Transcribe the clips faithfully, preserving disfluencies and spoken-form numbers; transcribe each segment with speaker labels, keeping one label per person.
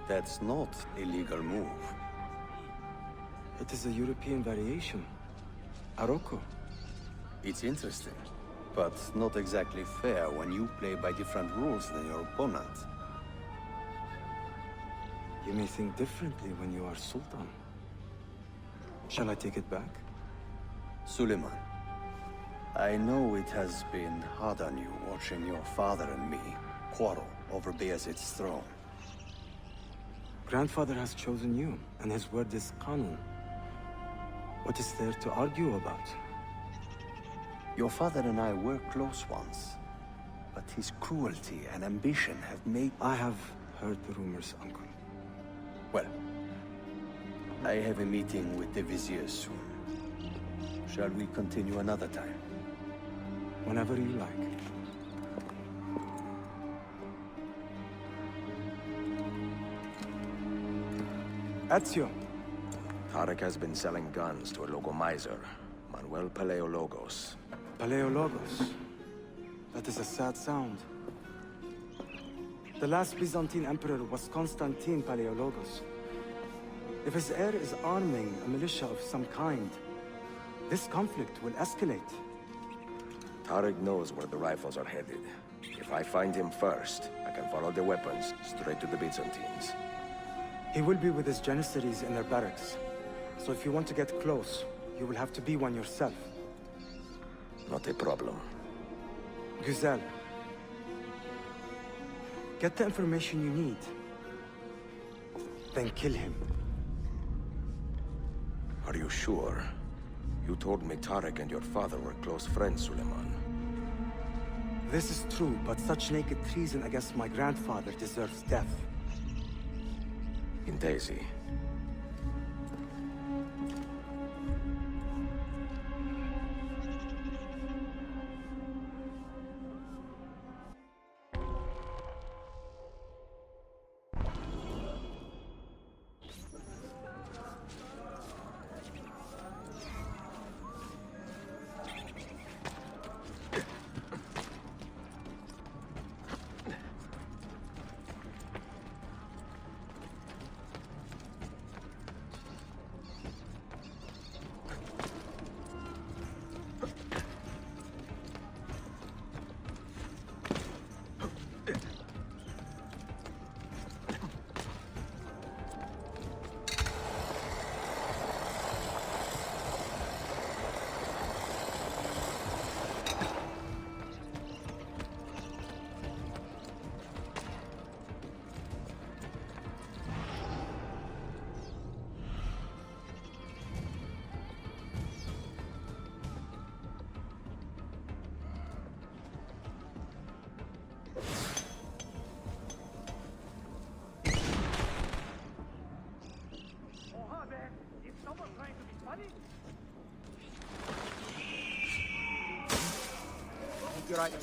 Speaker 1: That's not a legal move.
Speaker 2: It is a European variation. Aroko.
Speaker 1: It's interesting, but not exactly fair when you play by different rules than your opponent.
Speaker 2: You may think differently when you are Sultan. Shall I take it back?
Speaker 1: Suleiman, I know it has been hard on you watching your father and me quarrel over Bayezid's throne.
Speaker 2: Grandfather has chosen you, and his word is Qanun. What is there to argue about?
Speaker 1: Your father and I were close once, but his cruelty and ambition have made...
Speaker 2: I have heard the rumors, Uncle.
Speaker 1: Well, I have a meeting with the Vizier soon. Shall we continue another time?
Speaker 2: Whenever you like. Ezio.
Speaker 3: Tarek has been selling guns to a Logomizer, Manuel Paleologos.
Speaker 2: Paleologos? That is a sad sound. The last Byzantine emperor was Constantine Paleologos. If his heir is arming a militia of some kind, this conflict will escalate.
Speaker 3: Tarek knows where the rifles are headed. If I find him first, I can follow the weapons straight to the Byzantines.
Speaker 2: He will be with his Janissaries in their barracks. So if you want to get close, you will have to be one yourself.
Speaker 3: Not a problem.
Speaker 2: Güzel. Get the information you need. Then kill him.
Speaker 3: Are you sure? You told me Tarek and your father were close friends, Suleiman.
Speaker 2: This is true, but such naked treason against my grandfather deserves death.
Speaker 3: In Daisy.
Speaker 4: You're right.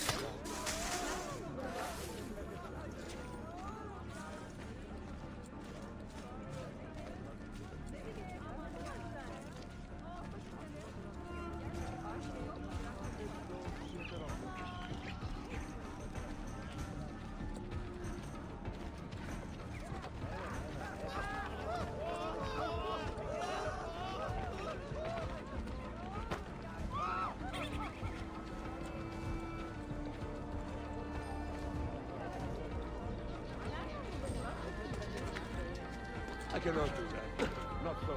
Speaker 5: I cannot do that. Not so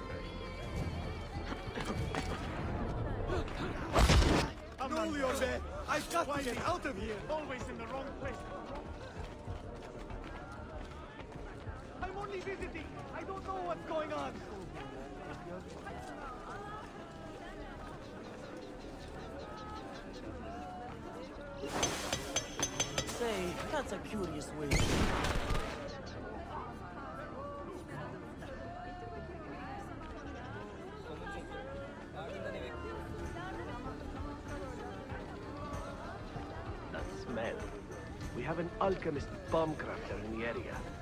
Speaker 5: well.
Speaker 4: No, Leone! I've got to get out of here!
Speaker 5: Always in the wrong place.
Speaker 4: I'm only visiting! I don't know what's going on!
Speaker 6: Say, that's a curious way.
Speaker 5: That smell. We have an alchemist bomb crafter in the area.